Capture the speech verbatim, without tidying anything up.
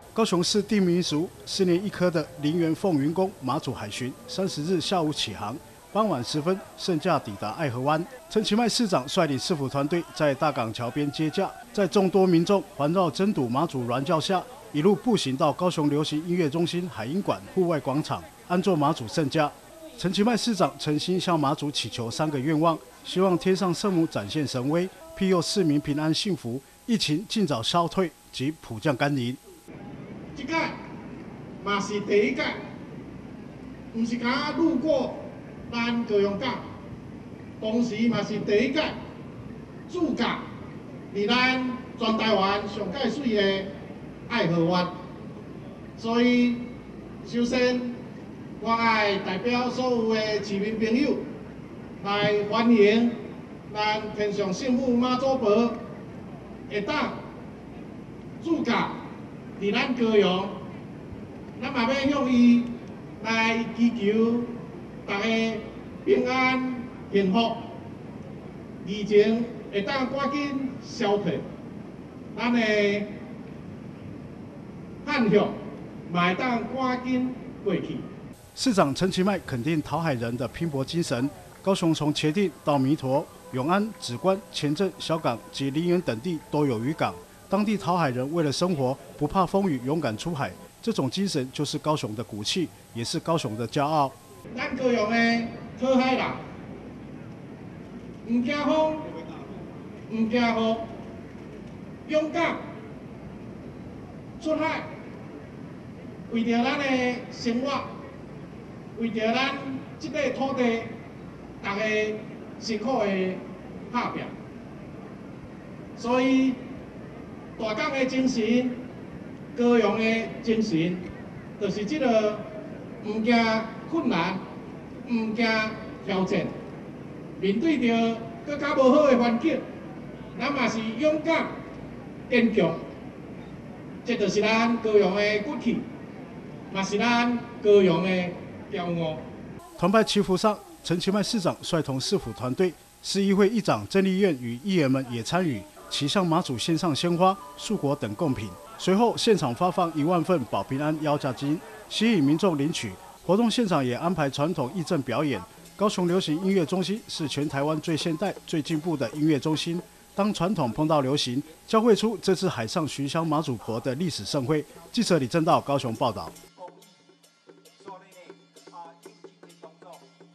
高雄市地民俗四年一科的林园凤云宫马祖海巡，三十日下午起航，傍晚时分圣驾抵达爱河湾。陈其迈市长率领市府团队在大港桥边接驾，在众多民众环绕真睹马祖銮轿下，一路步行到高雄流行音乐中心海音馆户外广场，安坐马祖圣驾。陈其迈市长诚心向马祖祈求三个愿望，希望天上圣母展现神威，庇佑市民平安幸福，疫情尽早消退及普降甘霖。 这届嘛是第一届，唔是讲路过咱高雄港，同时嘛是第一届驻港伫咱全台湾上界水的爱河湾，所以首先我爱代表所有的市民朋友来欢迎咱天上圣母妈祖婆会当驻港。伫咱高雄，咱嘛要向伊来祈求大家平安幸福，疫情会当赶紧消退，咱的旱象嘛会当赶紧过去。 市长陈其迈肯定讨海人的拼搏精神。高雄从茄萣到弥陀、永安、梓官、前镇、小港及林园等地都有渔港。当地讨海人为了生活，不怕风雨，勇敢出海，这种精神就是高雄的骨气，也是高雄的骄傲。 咱高雄的讨海人，唔惊风，唔惊雨，勇敢出海，为着咱的生活，为着咱这个土地，大家辛苦的打拼，所以。大港的精神，高雄的精神，就是这个唔惊困难，唔惊挑战，面对着更加无好的环境，咱嘛是勇敢坚强，这就是咱高雄的骨气，嘛是咱高雄的骄傲。 团拜祈福上，陈其迈市长率同市府团队，市议会议长郑丽苑与议员们也参与。齐向马祖献上鲜花、素果等贡品，随后现场发放一万份保平安腰价金，吸引民众领取。活动现场也安排传统义政表演。高雄流行音乐中心是全台湾最现代、最进步的音乐中心。当传统碰到流行，交汇出这次海上寻香马祖婆的历史盛会。记者李正道高雄报道。